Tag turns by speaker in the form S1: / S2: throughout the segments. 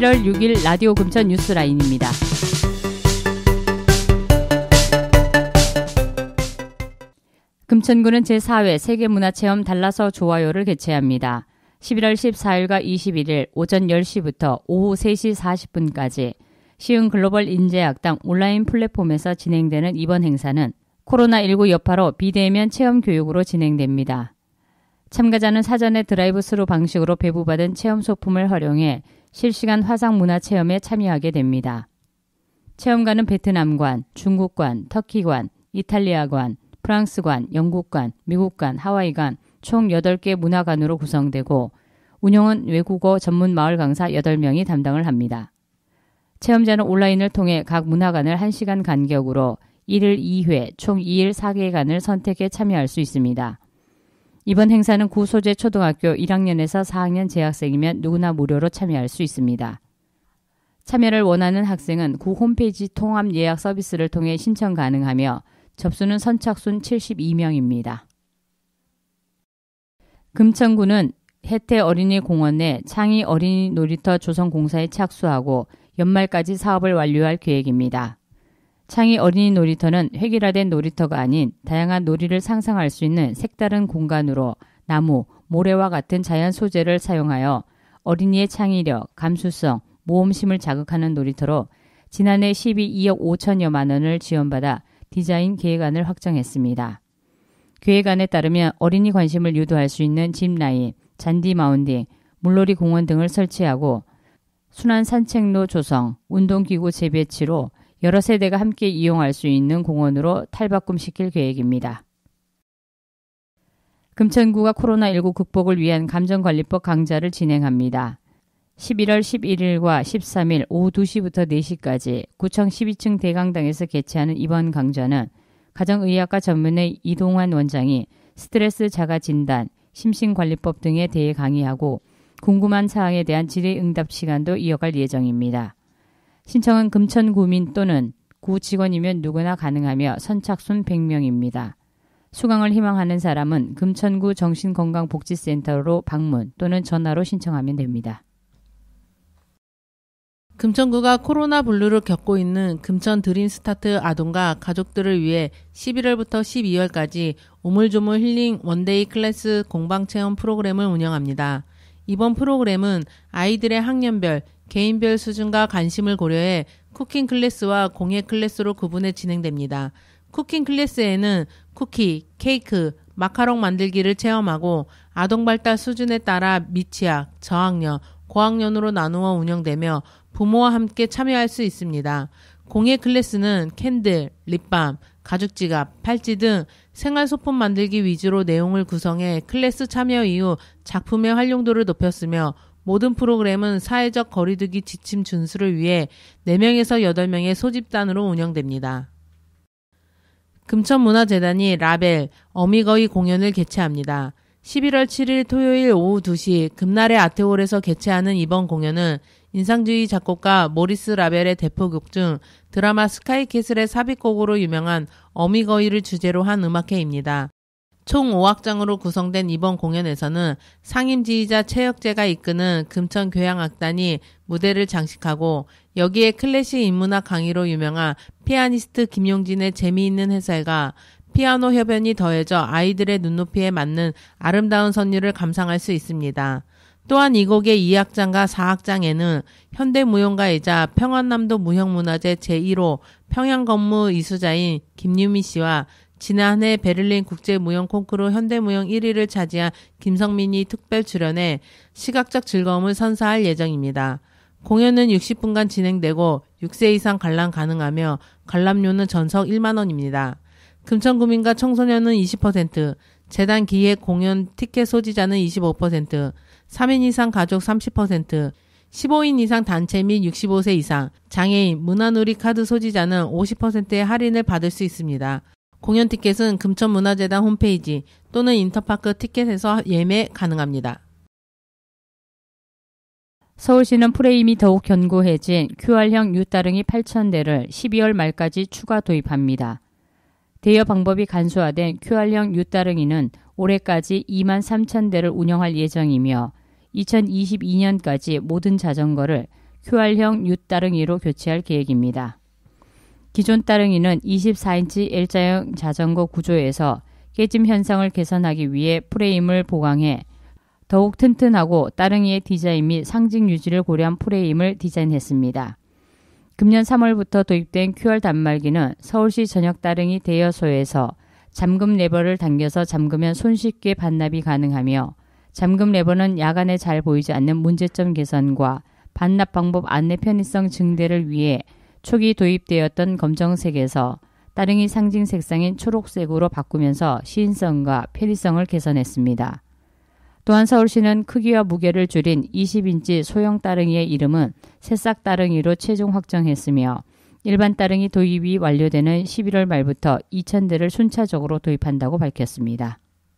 S1: 11월 6일 라디오 금천 뉴스라인입니다. 금천구는 제4회 세계문화체험 달라서 좋아요를 개최합니다. 11월 14일과 21일 오전 10시부터 오후 3시 40분까지 시흥 글로벌 인재학당 온라인 플랫폼에서 진행되는 이번 행사는 코로나19 여파로 비대면 체험 교육으로 진행됩니다. 참가자는 사전에 드라이브스루 방식으로 배부받은 체험 소품을 활용해 실시간 화상 문화 체험에 참여하게 됩니다. 체험관은 베트남관, 중국관, 터키관, 이탈리아관, 프랑스관, 영국관, 미국관, 하와이관 총 8개 문화관으로 구성되고 운영은 외국어 전문 마을 강사 8명이 담당을 합니다. 체험자는 온라인을 통해 각 문화관을 1시간 간격으로 1일 2회 총 2일 4개관을 선택해 참여할 수 있습니다. 이번 행사는 구 소재 초등학교 1학년에서 4학년 재학생이면 누구나 무료로 참여할 수 있습니다. 참여를 원하는 학생은 구 홈페이지 통합 예약 서비스를 통해 신청 가능하며 접수는 선착순 72명입니다. 금천구는 혜태 어린이공원 내 창의 어린이 놀이터 조성 공사에 착수하고 연말까지 사업을 완료할 계획입니다. 창의 어린이 놀이터는 획일화된 놀이터가 아닌 다양한 놀이를 상상할 수 있는 색다른 공간으로 나무, 모래와 같은 자연 소재를 사용하여 어린이의 창의력, 감수성, 모험심을 자극하는 놀이터로 지난해 12억 5천여만 원을 지원받아 디자인 계획안을 확정했습니다. 계획안에 따르면 어린이 관심을 유도할 수 있는 짚라인, 잔디 마운딩, 물놀이 공원 등을 설치하고 순환 산책로 조성, 운동기구 재배치로 여러 세대가 함께 이용할 수 있는 공원으로 탈바꿈시킬 계획입니다. 금천구가 코로나19 극복을 위한 감정관리법 강좌를 진행합니다. 11월 11일과 13일 오후 2시부터 4시까지 구청 12층 대강당에서 개최하는 이번 강좌는 가정의학과 전문의 이동환 원장이 스트레스 자가 진단, 심신관리법 등에 대해 강의하고 궁금한 사항에 대한 질의응답 시간도 이어갈 예정입니다. 신청은 금천구민 또는 구 직원이면 누구나 가능하며 선착순 100명입니다. 수강을 희망하는 사람은 금천구 정신건강복지센터로 방문 또는 전화로 신청하면 됩니다.
S2: 금천구가 코로나 블루를 겪고 있는 금천 드림스타트 아동과 가족들을 위해 11월부터 12월까지 오물조물 힐링 원데이 클래스 공방체험 프로그램을 운영합니다. 이번 프로그램은 아이들의 학년별, 개인별 수준과 관심을 고려해 쿠킹 클래스와 공예 클래스로 구분해 진행됩니다. 쿠킹 클래스에는 쿠키, 케이크, 마카롱 만들기를 체험하고 아동 발달 수준에 따라 미취학, 저학년, 고학년으로 나누어 운영되며 부모와 함께 참여할 수 있습니다. 공예 클래스는 캔들, 립밤, 가죽 지갑, 팔찌 등 생활소품 만들기 위주로 내용을 구성해 클래스 참여 이후 작품의 활용도를 높였으며 모든 프로그램은 사회적 거리두기 지침 준수를 위해 4명에서 8명의 소집단으로 운영됩니다. 금천문화재단이 라벨, 어미거이 공연을 개최합니다. 11월 7일 토요일 오후 2시 금날의 아트홀에서 개최하는 이번 공연은 인상주의 작곡가 모리스 라벨의 대표곡 중 드라마 스카이캐슬의 삽입곡으로 유명한 어미거이를 주제로 한 음악회입니다. 총 5악장으로 구성된 이번 공연에서는 상임지휘자 최혁재가 이끄는 금천교향악단이 무대를 장식하고 여기에 클래식 인문학 강의로 유명한 피아니스트 김용진의 재미있는 해설과 피아노 협연이 더해져 아이들의 눈높이에 맞는 아름다운 선율을 감상할 수 있습니다. 또한 이 곡의 2악장과 4악장에는 현대무용가이자 평안남도 무형문화재 제1호 평양건무 이수자인 김유미 씨와 지난해 베를린 국제무용 콩쿠르 현대무용 1위를 차지한 김성민이 특별 출연해 시각적 즐거움을 선사할 예정입니다. 공연은 60분간 진행되고 6세 이상 관람 가능하며 관람료는 전석 1만 원입니다. 금천구민과 청소년은 20%, 재단 기획 공연 티켓 소지자는 25%, 3인 이상 가족 30%, 15인 이상 단체 및 65세 이상, 장애인, 문화누리 카드 소지자는 50%의 할인을 받을 수 있습니다. 공연 티켓은 금천문화재단 홈페이지 또는 인터파크 티켓에서 예매 가능합니다.
S1: 서울시는 프레임이 더욱 견고해진 QR형 유따릉이 8,000대를 12월 말까지 추가 도입합니다. 대여 방법이 간소화된 QR형 유따릉이는 올해까지 23,000대를 운영할 예정이며 2022년까지 모든 자전거를 QR형 U 따릉이로 교체할 계획입니다. 기존 따릉이는 24인치 L자형 자전거 구조에서 깨짐 현상을 개선하기 위해 프레임을 보강해 더욱 튼튼하고 따릉이의 디자인 및 상징 유지를 고려한 프레임을 디자인했습니다. 금년 3월부터 도입된 QR 단말기는 서울시 전역 따릉이 대여소에서 잠금 레버를 당겨서 잠그면 손쉽게 반납이 가능하며 잠금 레버는 야간에 잘 보이지 않는 문제점 개선과 반납 방법 안내 편의성 증대를 위해 초기 도입되었던 검정색에서 따릉이 상징 색상인 초록색으로 바꾸면서 시인성과 편의성을 개선했습니다. 또한 서울시는 크기와 무게를 줄인 20인치 소형 따릉이의 이름은 새싹 따릉이로 최종 확정했으며 일반 따릉이 도입이 완료되는 11월 말부터 2,000대를 순차적으로 도입한다고 밝혔습니다.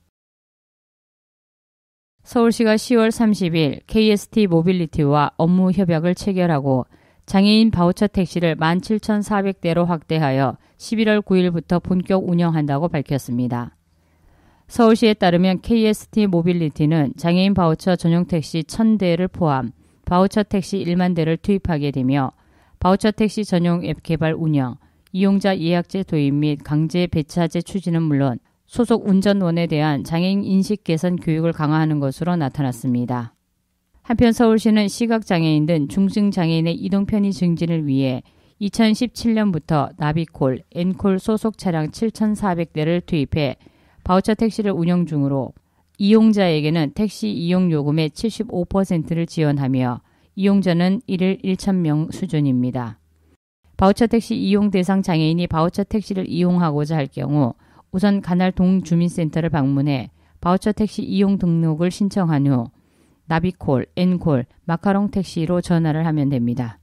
S1: 서울시가 10월 30일 KST 모빌리티와 업무 협약을 체결하고 장애인 바우처 택시를 17,400대로 확대하여 11월 9일부터 본격 운영한다고 밝혔습니다. 서울시에 따르면 KST 모빌리티는 장애인 바우처 전용 택시 1,000대를 포함 바우처 택시 1만 대를 투입하게 되며 바우처 택시 전용 앱 개발 운영, 이용자 예약제 도입 및 강제 배차제 추진은 물론 소속 운전원에 대한 장애인 인식 개선 교육을 강화하는 것으로 나타났습니다. 한편 서울시는 시각장애인 등 중증장애인의 이동 편의 증진을 위해 2017년부터 나비콜, 엔콜 소속 차량 7,400대를 투입해 바우처 택시를 운영 중으로 이용자에게는 택시 이용 요금의 75%를 지원하며 이용자는 1일 1,000명 수준입니다. 바우처 택시 이용 대상 장애인이 바우처 택시를 이용하고자 할 경우 우선 관할 동주민센터를 방문해 바우처 택시 이용 등록을 신청한 후 나비콜, 엔콜, 마카롱 택시로 전화를 하면 됩니다.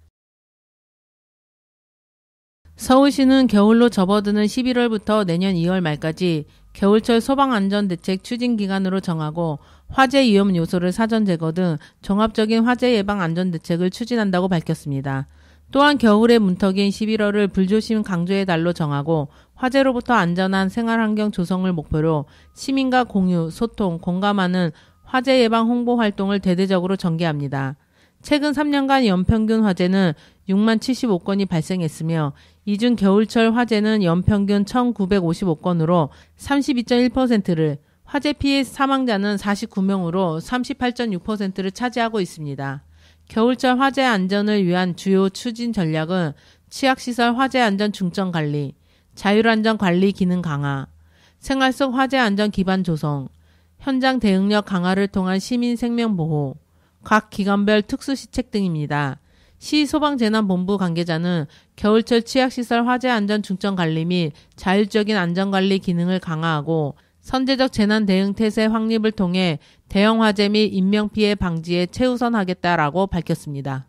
S2: 서울시는 겨울로 접어드는 11월부터 내년 2월 말까지 겨울철 소방안전대책 추진기간으로 정하고 화재 위험 요소를 사전 제거 등 종합적인 화재 예방 안전대책을 추진한다고 밝혔습니다. 또한 겨울의 문턱인 11월을 불조심 강조의 달로 정하고 화재로부터 안전한 생활환경 조성을 목표로 시민과 공유, 소통, 공감하는 화재 예방 홍보 활동을 대대적으로 전개합니다. 최근 3년간 연평균 화재는 6만 75건이 발생했으며 이 중 겨울철 화재는 연평균 1,955건으로 32.1%를, 화재 피해 사망자는 49명으로 38.6%를 차지하고 있습니다. 겨울철 화재 안전을 위한 주요 추진 전략은 취약시설 화재 안전 중점 관리, 자율안전 관리 기능 강화, 생활 속 화재 안전 기반 조성, 현장 대응력 강화를 통한 시민 생명 보호, 각 기관별 특수시책 등입니다. 시 소방재난본부 관계자는 겨울철 취약시설 화재 안전 중점 관리 및 자율적인 안전관리 기능을 강화하고 선제적 재난 대응 태세 확립을 통해 대형 화재 및 인명피해 방지에 최우선하겠다라고 밝혔습니다.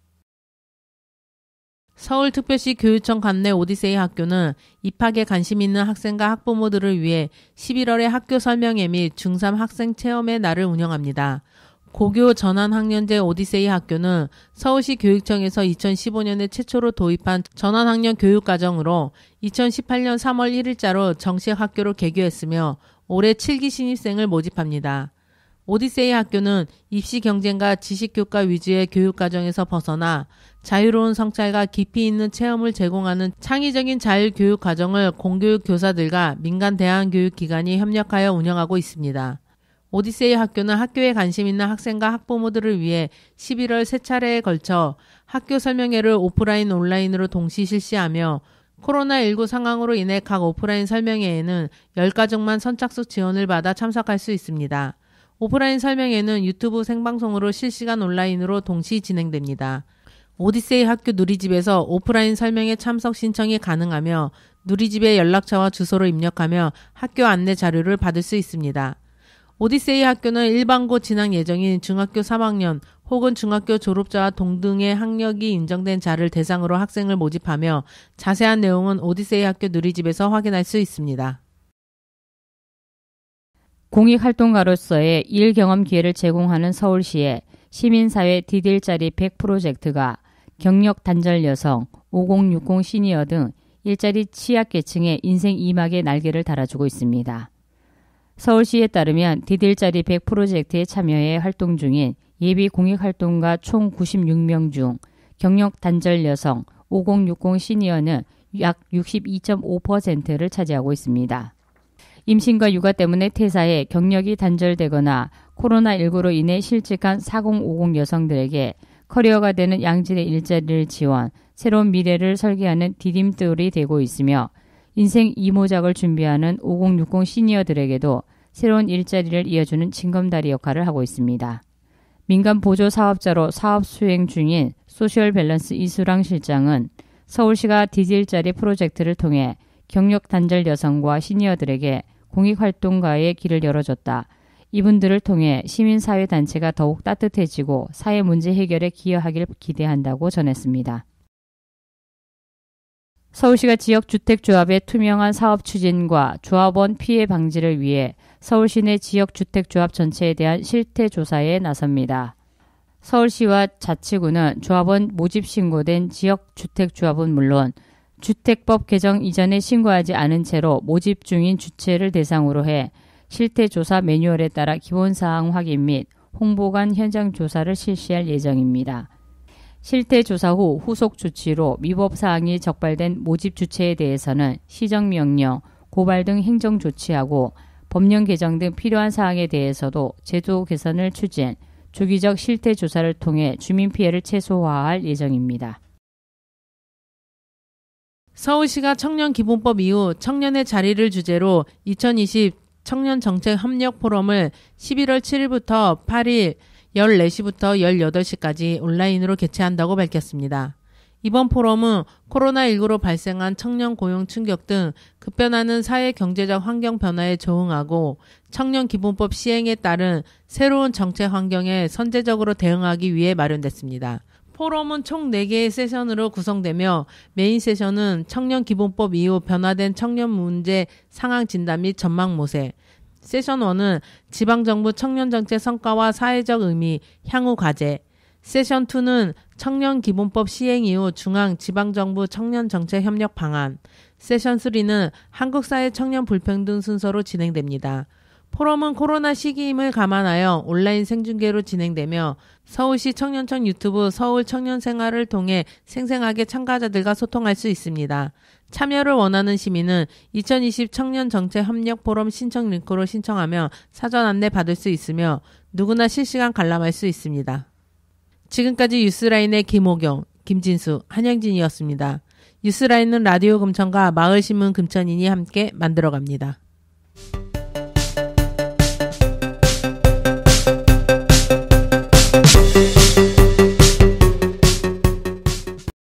S2: 서울특별시 교육청 관내 오디세이 학교는 입학에 관심 있는 학생과 학부모들을 위해 11월에 학교 설명회 및 중3 학생 체험의 날을 운영합니다. 고교 전환학년제 오디세이 학교는 서울시 교육청에서 2015년에 최초로 도입한 전환학년 교육과정으로 2018년 3월 1일자로 정식 학교로 개교했으며 올해 7기 신입생을 모집합니다. 오디세이 학교는 입시 경쟁과 지식교과 위주의 교육과정에서 벗어나 자유로운 성찰과 깊이 있는 체험을 제공하는 창의적인 자율교육 과정을 공교육 교사들과 민간 대안교육기관이 협력하여 운영하고 있습니다. 오디세이 학교는 학교에 관심 있는 학생과 학부모들을 위해 11월 3차례에 걸쳐 학교 설명회를 오프라인, 온라인으로 동시 실시하며 코로나19 상황으로 인해 각 오프라인 설명회에는 10가족만 선착순 지원을 받아 참석할 수 있습니다. 오프라인 설명회는 유튜브 생방송으로 실시간 온라인으로 동시 진행됩니다. 오디세이 학교 누리집에서 오프라인 설명회 참석 신청이 가능하며 누리집의 연락처와 주소를 입력하며 학교 안내 자료를 받을 수 있습니다. 오디세이 학교는 일반고 진학 예정인 중학교 3학년 혹은 중학교 졸업자와 동등의 학력이 인정된 자를 대상으로 학생을 모집하며 자세한 내용은 오디세이 학교 누리집에서 확인할 수 있습니다.
S1: 공익활동가로서의 일 경험 기회를 제공하는 서울시의 시민사회 디딜자리 100 프로젝트가 경력 단절 여성, 5060 시니어 등 일자리 취약계층의 인생 2막의 날개를 달아주고 있습니다. 서울시에 따르면 디딜자리 100 프로젝트에 참여해 활동 중인 예비 공익활동가 총 96명 중 경력 단절 여성 5060 시니어는 약 62.5%를 차지하고 있습니다. 임신과 육아 때문에 퇴사해 경력이 단절되거나 코로나19로 인해 실직한 4050 여성들에게 커리어가 되는 양질의 일자리를 지원, 새로운 미래를 설계하는 디딤돌이 되고 있으며 인생 이모작을 준비하는 5060 시니어들에게도 새로운 일자리를 이어주는 징검다리 역할을 하고 있습니다. 민간 보조 사업자로 사업 수행 중인 소셜 밸런스 이수랑 실장은 서울시가 디질자리 프로젝트를 통해 경력 단절 여성과 시니어들에게 공익활동가의 길을 열어줬다. 이분들을 통해 시민사회단체가 더욱 따뜻해지고 사회 문제 해결에 기여하길 기대한다고 전했습니다. 서울시가 지역주택조합의 투명한 사업 추진과 조합원 피해 방지를 위해 서울시 내 지역주택조합 전체에 대한 실태조사에 나섭니다. 서울시와 자치구는 조합원 모집 신고된 지역주택조합은 물론 주택법 개정 이전에 신고하지 않은 채로 모집 중인 주체를 대상으로 해 실태조사 매뉴얼에 따라 기본사항 확인 및 홍보 간 현장 조사를 실시할 예정입니다. 실태조사 후 후속 조치로 위법 사항이 적발된 모집 주체에 대해서는 시정명령, 고발 등 행정 조치하고 법령 개정 등 필요한 사항에 대해서도 제도 개선을 추진, 주기적 실태조사를 통해 주민 피해를 최소화할 예정입니다.
S2: 서울시가 청년기본법 이후 청년의 자리를 주제로 2020 청년정책협력포럼을 11월 7일부터 8일 14시부터 18시까지 온라인으로 개최한다고 밝혔습니다. 이번 포럼은 코로나19로 발생한 청년 고용 충격 등 급변하는 사회 경제적 환경 변화에 조응하고 청년기본법 시행에 따른 새로운 정책 환경에 선제적으로 대응하기 위해 마련됐습니다. 포럼은 총 4개의 세션으로 구성되며 메인 세션은 청년기본법 이후 변화된 청년 문제 상황 진단 및 전망 모색, 세션 1은 지방정부 청년정책 성과와 사회적 의미, 향후 과제, 세션 2는 청년기본법 시행 이후 중앙 지방정부 청년정책 협력 방안, 세션 3는 한국사회 청년 불평등 순서로 진행됩니다. 포럼은 코로나 시기임을 감안하여 온라인 생중계로 진행되며 서울시 청년청 유튜브 서울 청년생활을 통해 생생하게 참가자들과 소통할 수 있습니다. 참여를 원하는 시민은 2020 청년정책협력포럼 신청 링크로 신청하면 사전 안내 받을 수 있으며 누구나 실시간 관람할 수 있습니다. 지금까지 뉴스라인의 김호경, 김진수, 한영진이었습니다. 뉴스라인은 라디오 금천과 마을신문 금천인이 함께 만들어갑니다.